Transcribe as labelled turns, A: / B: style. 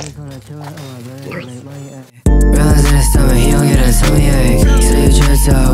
A: Runs in the stomach, he don't get a tummy ache. So you just out